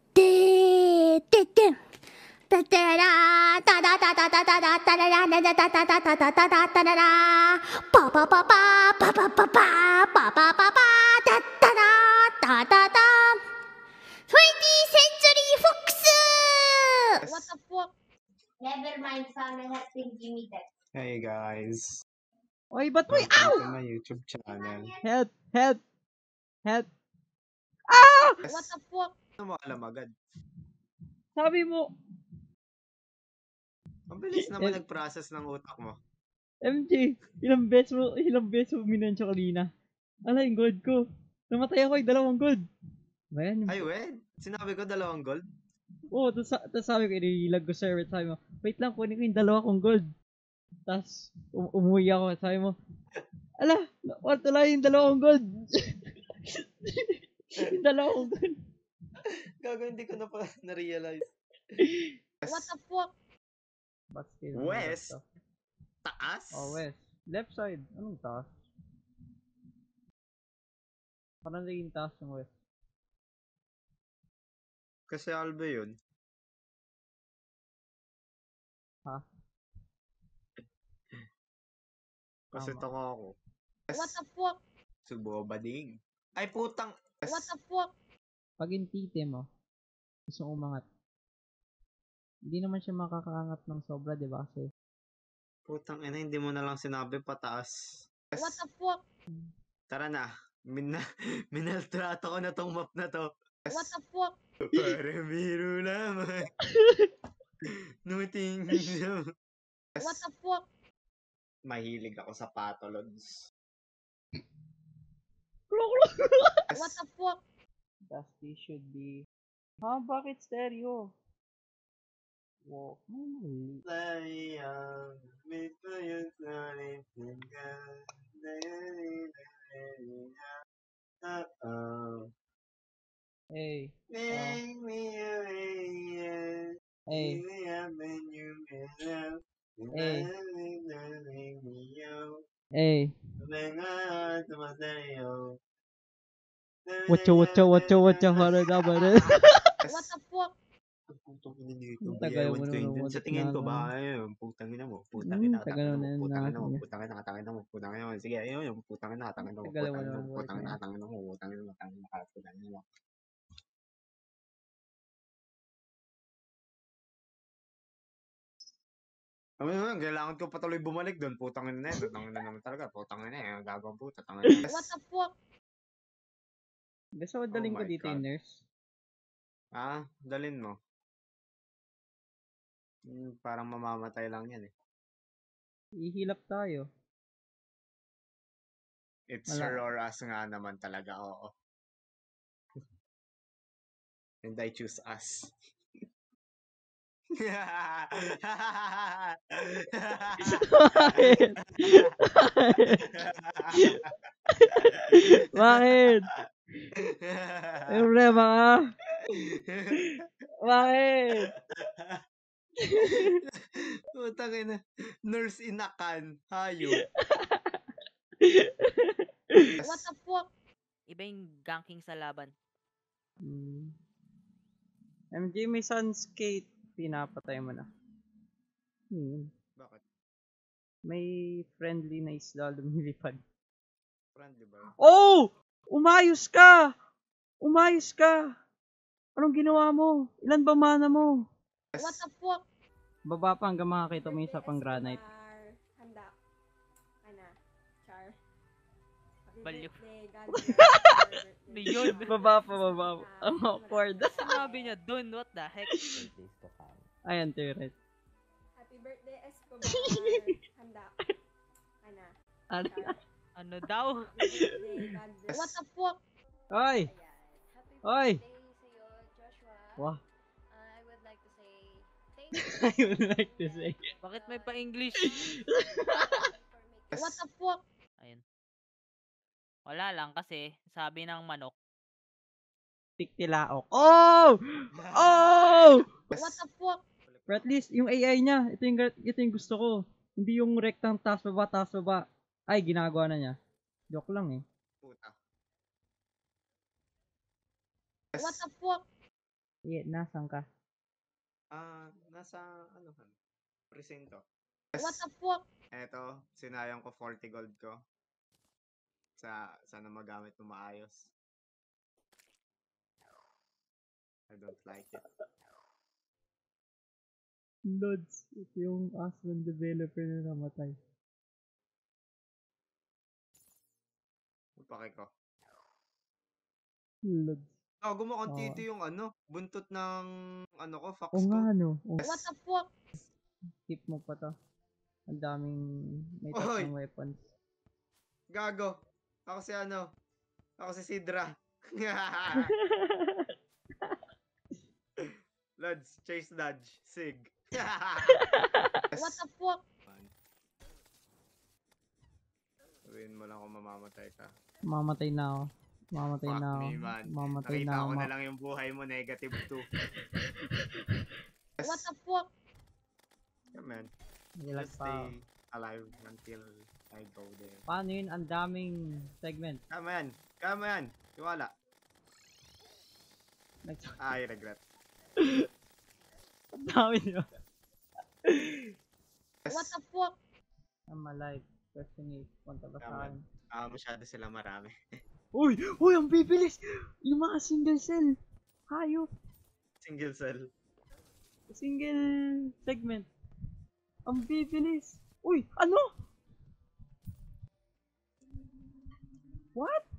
てててたたらただたたたたたたららなだたたたたたたたたららパパパパパパパパパパパパタッタラタタタ 20th Century Fox! What the fuck? Never mind, Sam. I have been Jimmy that. Hey guys, Oy, ba't may welcome ow? to my YouTube channel. Help! Help! Help! Ah! What the fuck? Ano mo alam agad? Sabi mo, Ang bilis naman nag-process ng utak mo. MJ, ilang beses mo minensyo kanina. Ala, yung gold ko. Namatay ako yung 2 gold. Ba yan? Ay, wait. Sinabi ko 2 gold. Oo, tapos sabi ko, inilag ko sir, sabi mo, wait lang, kunin ko yung 2 kong gold. Tapos, umuwi ako, sabi mo, ala, wala yung 2 kong gold. Yung 2 kong gold. Gago, hindi ko na pa na-realize. What the fuck? West? Taas? Oh, west. Left side. Anong taas? Parang naging taas yung west. Kasi Alba yun. Ha? Kasi Tama. taka ako. What the fuck? Subobading. Ay, putang. What the fuck? Pag yung tite mo, gusto umangat. Hindi naman siya makakaangat ng sobra, di ba? Kasi, Putang ina, hindi mo na lang sinabi pataas. What the fuck? Tara na. Minaltrato ko na tong map na to. What the fuck? Para biro naman. Nuting naman. What the fuck? Mahilig ako sa patologs. What the fuck? Dusty should be... Ha? Bakit stereo? Wow, may mali. Sayang, bito yung salit ng Hey. Make me away, Hey. Hey. Hey. Watcha, para na ba rin? What the fuck? Putang ina dito. Tagal mo Ewan ko naman yun. naman Sa tingin ko na- ba, ayun, putang ina mo, putang ina, tagal tangin mo mo, na putang ina mo, yun, putang ina, tangin mo, putang ina mo. Sige, ayun, putang ina, tangin mo, Tagal mo putang ina naman mo, work putang na ina, yan. tangin mo, putang ina mo, putang ina mo. Kailangan ko patuloy bumalik doon. Putang ina na yun. Putang ina naman talaga. Putang ina eh. Gagawang puta. Tangin ina. What the fuck? Gusto ko daling Oh ko my dito God. yung nurse. Ah, dalin mo. Parang mamamatay lang yan eh. Ihilap tayo. It's Wala. her or us nga naman talaga. Oo. And I choose us. Bakit? Bakit? May problema ka? Bakit? Putang ina. Nurse inakan. Hayop. What the fuck? Iba yung ganking sa laban. MJ, may sunskate. Pinapatay mo na. Bakit? May friendly na isla lumilipad. Friendly ba? Oh! Umayos ka! Umayos ka! Anong ginawa mo? Ilan ba mana mo? What the fuck? Baba pa hanggang makakita mo yung isa pang granite. Handa. Ana. Char. Happy Baliw. birthday, God bless your birthday. Yun. Baba pa. Ang awkward. Sinabi niya dun, what the heck? Ayan, turret. Happy birthday, Escobar. Handa. Ana. Ano? Char. Ano daw? Happy birthday, God bless. What the fuck? Oy! Oy! Wow. I would like to say thank you I would like to say. Bakit may pa-English? What the fuck? Ayun. Wala lang kasi sabi ng manok. Tiktilaok. Oh! Oh! What the fuck? But at least, yung AI niya, ito yung gusto ko. Hindi yung rectang taas baba. Ay, ginagawa na niya. Joke lang eh. Puta. What the fuck? Nasan ka? Nasa, ano ka? Presinto. What the fuck? Eto, sinayang ko 40 gold ko. Sana magamit mo maayos. I don't like it. Lods, ito yung Aslan developer na namatay. Pake ko. Lods. Gumakon tito yung ano, buntot ng ano ko, fox O ko. nga ano. What the fuck? Keep mo pa to. Ang daming may Oy! tatlong weapons. Gago. Ako si ano? Ako si Sidra. Lads, chase dodge, sig. What the fuck? Sabihin mo lang kung mamamatay ka. Mamatay na ako. Mamatay Fuck na ako. me, man. Mamatay Nakita na ako. ko na lang yung buhay mo, negative 2. What the fuck? Yeah, man. Nilag Just pa ako. stay alive until I go there. Paano yun? Ang daming segment. Kama yan. Kama yan. Tiwala. I regret. Ang dami nyo. What the fuck? I'm alive. Question is, punta ba sa Tama. akin? Masyado sila marami. Uy! Uy! Ang bibilis! Yung mga single cell. Hayop. Single cell. Single segment. Ang bibilis. Uy! Ano? What?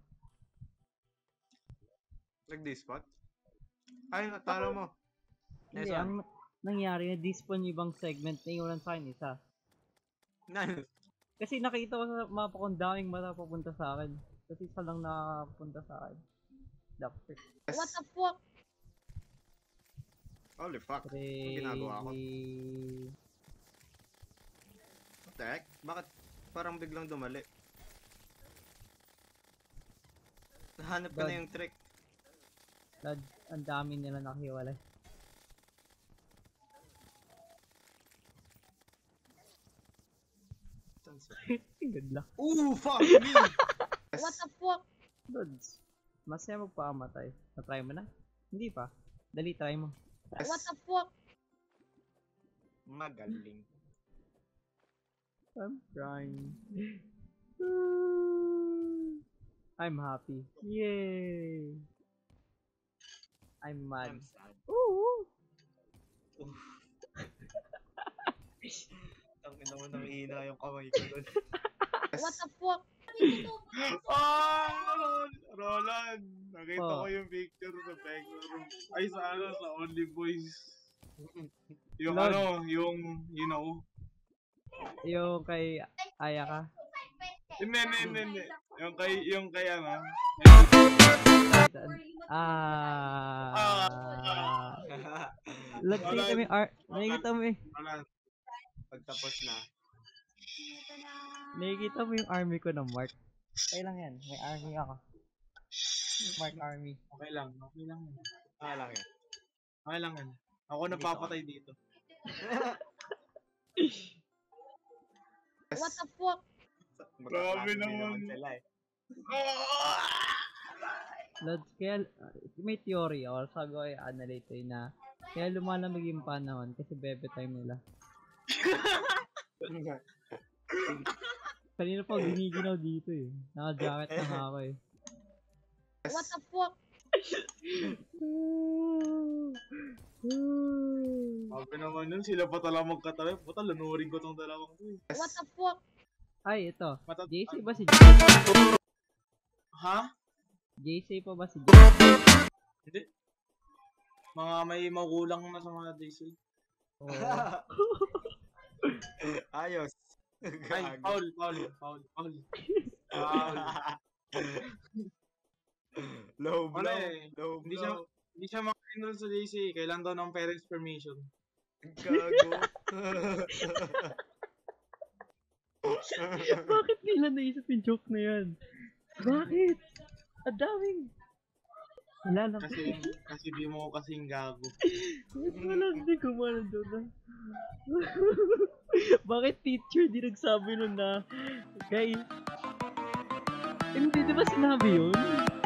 Nag-dispot? Ay, natalo mo. Hindi, Nice one. ang nangyari na despawn yung ibang segment na iwanan sa akin isa. Nice. Kasi nakita ko sa mapa kong daming mata papunta sa akin. Kasi isa lang nakapunta sa akin. Doctor. What the fuck? Holy fuck. Anong ginagawa ko? What the heck? Bakit parang biglang dumali? Nahanap ko God. na yung trick. Lad, ang dami nila nakiwalay. Good luck. Ooh, fuck me! What the fuck? Lods, masaya magpakamatay. Na-try mo na? Hindi pa. Dali, try mo. What the fuck? Magaling. I'm trying. I'm happy. Yay! I'm mad. I'm sad. Ooh! Oof. Ang ina mo nang hina yung kamay ko doon. What the fuck? Roland! Nakita Oh. ko yung picture sa Pegro room. Ay, sa ano, sa Only Boys. Yung Lord. ano, yung, you know. Yung kay Ayaka. Hindi. Yung kay ano. Nakikita mo yung nakikita mo yung, Roland, pagtapos na. nakikita mo yung army ko na Mark. Okay lang yan, may army ako. Mark army. Okay lang yan. Okay lang yan. Ako napapatay dito. What the fuck? Grabe naman sila eh. Lods, kaya may theory ako, sabi ko kay Analyte na kaya lumalamig yung panahon kasi bebe time nila. Kanina pa giniginaw dito eh. Naka-jacket na nga ako eh. What the fuck? Sabi naman yun, sila pa talagang magkatabi. Puta, lanurin ko tong dalawang to eh. What the fuck? Ay, ito. JC ba si Ha? JC pa ba si Hindi. Mga may magulang na sa mga DC. Oh. Ayos. Ay, Paul. Low blow. Low blow. Hindi siya maka-enroll sa DC. Kailan daw ng parents permission. Gago. Bakit nila naisip yung joke na yan? Bakit? Ang daming. Wala lang. Kasi di mo kasing gago. Wala, hindi ko malang doon na. Bakit teacher di nagsabi nun na, guys, hindi di ba sinabi yun?